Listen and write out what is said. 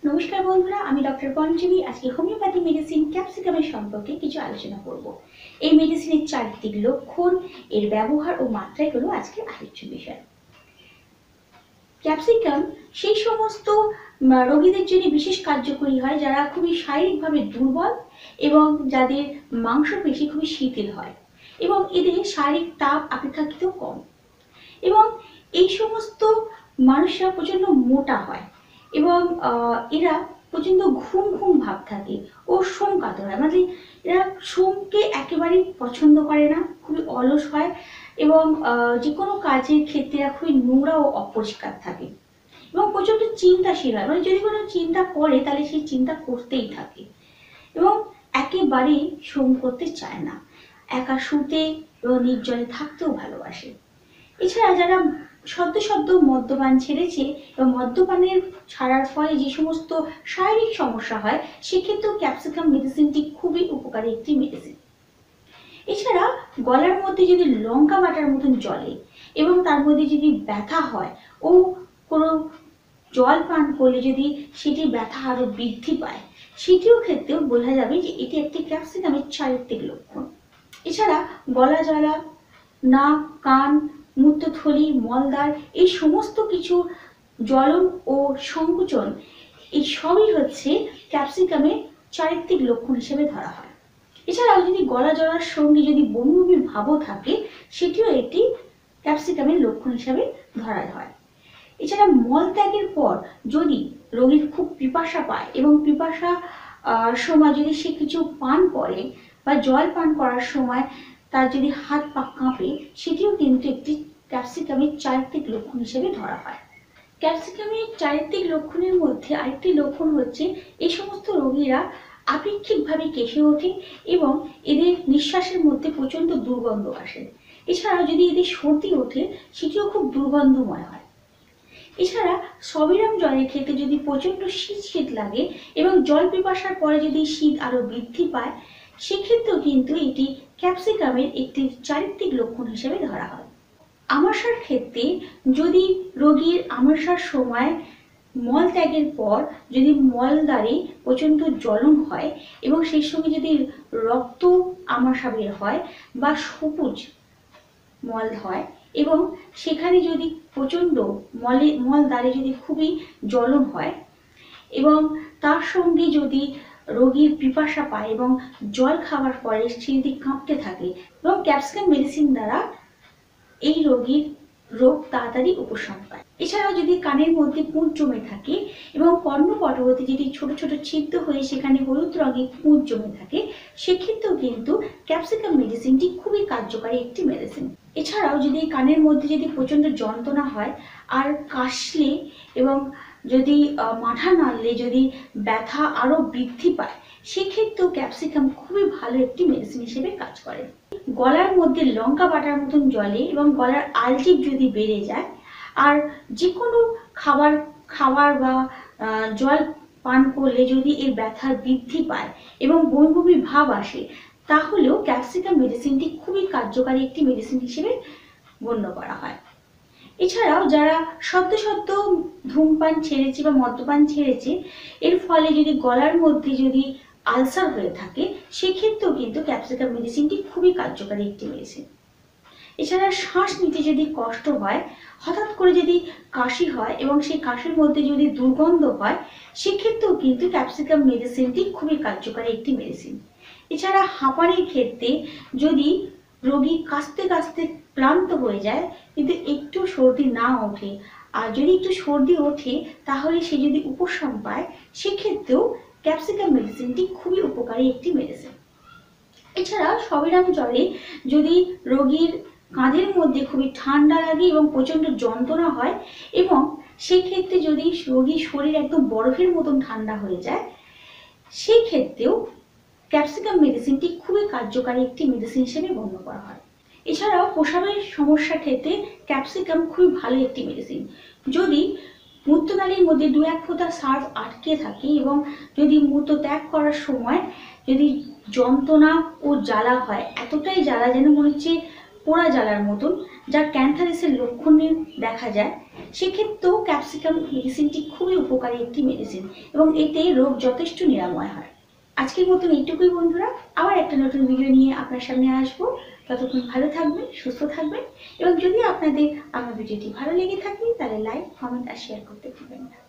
নমস্কার বন্ধুরা, আমি ডক্টর পঞ্চমী। আজকে হোমিওপ্যাথি মেডিসিন ক্যাপসিকামের সম্পর্কে কিছু আলোচনা করব। এই মেডিসিনের চারিত্রিক লক্ষণ, এর ব্যবহার ও মাত্রাগুলো আজকে আলোচ্য বিষয়। ক্যাপসিকাম সেই সমস্ত রোগীদের জন্য বিশেষ কার্যকরী হয় যারা খুবই শারীরিকভাবে দুর্বল এবং যাদের মাংসপেশি খুবই শিথিল হয় এবং এদের শারীরিক তাপ অপেক্ষাকৃত কম, এবং এই সমস্ত মানুষরা প্রচন্ড মোটা হয় এবং এরা প্রচন্ড ঘুম ঘুম ভাব থাকে ও শ্রম কাতর হয়। মানে এরা শ্রমকে একেবারেই পছন্দ করে না, খুবই অলস হয় এবং যে কোনো কাজের ক্ষেত্রে এরা খুবই নোংরা ও অপরিষ্কার থাকে এবং প্রচন্ড চিন্তাশীল হয়। মানে যদি কোনো চিন্তা করে তাহলে সেই চিন্তা করতেই থাকে এবং একেবারেই শ্রম করতে চায় না, একা শুতে এবং নির্জনে থাকতেও ভালোবাসে। এছাড়া যারা সদ্য মদ্যপান ছেড়েছে এবং মদ্যপানের ছাড়ার ফলে যে সমস্ত শারীরিক সমস্যা হয় সেক্ষেত্রেও ক্যাপসিকাম মেডিসিনটি খুবই উপকারী একটি মেডিসিন। এছাড়া গলার মধ্যে যদি লঙ্কা বাটার মতন জ্বলে এবং তার মধ্যে যদি ব্যথা হয় ও কোনো জল পান করলে যদি সেটি ব্যথা আরো বৃদ্ধি পায়, সেটিও ক্ষেত্রেও বোঝা যাবে যে এটি একটি ক্যাপসিকামের চারিত্রিক লক্ষণ। এছাড়া গলা জ্বালা, নাক, কান, মূত্রথলি, মলদ্বার এই সমস্ত কিছু জ্বলন ও সংকোচন, এই সবই হচ্ছে ক্যাপসিকামের চারিত্রিক লক্ষণ হিসেবে ধরা হয়। এছাড়াও যদি গলা জ্বলার সঙ্গে যদি বমি বমি ভাবও থাকে, সেটিও একটি ক্যাপসিকামের লক্ষণ হিসেবে ধরা হয়। এছাড়া মলত্যাগের পর যদি রোগীর খুব পিপাসা পায় এবং পিপাসা সময় যদি সে কিছু পান করে বা জল পান করার সময় তার যদি হাত পা কাঁপে, সেটিও কিন্তু একটি ক্যাপসিকামের চারিত্রিক লক্ষণ হিসেবে ধরা হয়। ক্যাপসিকামের চারিত্রিক লক্ষণের মধ্যে আরেকটি লক্ষণ হচ্ছে এই সমস্ত রোগীরা আপেক্ষিকভাবে কেশে ওঠে এবং এদের নিঃশ্বাসের মধ্যে প্রচন্ড দুর্গন্ধ আসে। এছাড়াও যদি এদের সর্দি ওঠে, সেটিও খুব দুর্গন্ধময় হয়। এছাড়া সবিরাম জলের ক্ষেত্রে যদি প্রচন্ড শীত লাগে এবং জল পিপাসার পরে যদি শীত আরো বৃদ্ধি পায়, সেক্ষেত্রেও কিন্তু এটি ক্যাপসিকামের একটি চারিত্রিক লক্ষণ হিসেবে ধরা হয়। আমাশার ক্ষেত্রে যদি রোগীর আমাশার সময় মল ত্যাগের পর যদি মলদ্বারে প্রচন্ড জ্বলন হয় এবং সেই সঙ্গে যদি রক্ত আমাশা বের হয় বা সবুজ মল হয় এবং সেখানে যদি প্রচন্ড মলদ্বারে যদি খুবই জ্বলন হয় এবং তার সঙ্গে যদি রোগীর পিপাসা পায় এবং জল খাওয়ার পরে সে যদি কাঁপতে থাকে, এবং ক্যাপসিকাম মেডিসিন দ্বারা এই রোগীর রোগ তাড়াতাড়ি উপশম পায়। এছাড়াও যদি কানের মধ্যে পুঁজ জমে থাকে এবং কর্ণপটবর্তী যদি ছোট ছোট ছিদ্র হয়ে সেখানে হলুদ রঙের পুঁজ জমে থাকে, সেক্ষেত্রেও কিন্তু ক্যাপসিকাম মেডিসিনটি খুবই কার্যকারী একটি মেডিসিন। এছাড়াও যদি কানের মধ্যে যদি প্রচন্ড যন্ত্রণা হয় আর কাশলে এবং যদি মাথা নাড়লে যদি ব্যথা আরো বৃদ্ধি পায়, সেক্ষেত্রেও ক্যাপসিকাম খুবই ভালো একটি মেডিসিন হিসেবে কাজ করে। গলার মধ্যে লঙ্কা বাটার মতন জ্বলে এবং গলার আলজিভ যদি বেড়ে যায় আর যে কোনো খাবার বা জল পান করলে যদি এই ব্যথা বৃদ্ধি পায় এবং বমি বমি ভাব আসে, তাহলেও ক্যাপসিকাম মেডিসিনটি খুবই কার্যকারী একটি মেডিসিন হিসেবে গণ্য করা হয়। এছাড়াও যারা সদ্য ধূমপান ছেড়েছে বা মদ্যপান ছেড়েছে, এর ফলে যদি গলার মধ্যে যদি আলসার হয়ে থাকে, সেক্ষেত্রেও কিন্তু ক্যাপসিকাম মেডিসিনটি খুবই কার্যকারী একটি মেডিসিন। এছাড়া শ্বাস নিতে যদি কষ্ট হয়, হঠাৎ করে যদি কাশি হয় এবং সেই কাশির মধ্যে যদি দুর্গন্ধ হয়, সেক্ষেত্রেও কিন্তু ক্যাপসিকাম মেডিসিনটি খুবই কার্যকারী একটি মেডিসিন। এছাড়া হাঁপানির ক্ষেত্রে যদি রোগী কাশতে কাশতে ক্লান্ত হয়ে যায় কিন্তু একটু সর্দি না ওঠে, আর যদি একটু সর্দি ওঠে তাহলে সে যদি উপশম পায়, সেক্ষেত্রেও ক্যাপসিকাম মেডিসিনটি খুবই উপকারী একটি মেডিসিন। এছাড়া সবিরাম জলে যদি রোগীর কাঁধের মধ্যে খুবই ঠান্ডা লাগে এবং প্রচন্ড যন্ত্রণা হয় এবং সেই ক্ষেত্রে যদি রোগীর শরীর একদম বরফের মতন ঠান্ডা হয়ে যায়, সেই ক্ষেত্রেও ক্যাপসিকাম মেডিসিনটি খুবই কার্যকারী একটি মেডিসিন হিসেবে গণ্য করা হয়। এছাড়াও প্রস্রাবের সমস্যার ক্ষেত্রে ক্যাপসিকাম খুবই ভালো একটি মেডিসিন। যদি মূত্রনালীর মধ্যে দু এক ফোঁটা সার্ফ আটকে থাকে এবং যদি মূত্র ত্যাগ করার সময় যদি যন্ত্রণা ও জ্বালা হয়, এতটাই জ্বালা যেন মনে হচ্ছে পোড়া জ্বালার মতন, যার ক্যান্সারের লক্ষণ দেখা যায়, সেক্ষেত্রেও ক্যাপসিকাম মেডিসিনটি খুবই উপকারী একটি মেডিসিন এবং এতে রোগ যথেষ্ট নিরাময় হয়। আজকের মতন এইটুকুই বন্ধুরা, আবার একটা নতুন ভিডিও নিয়ে আপনার সামনে আসবো। ততক্ষণ ভালো থাকবেন, সুস্থ থাকবেন এবং যদি আপনাদের আমার ভিডিওটি ভালো লেগে থাকে তাহলে লাইক, কমেন্ট আর শেয়ার করতে ভুলবেন না।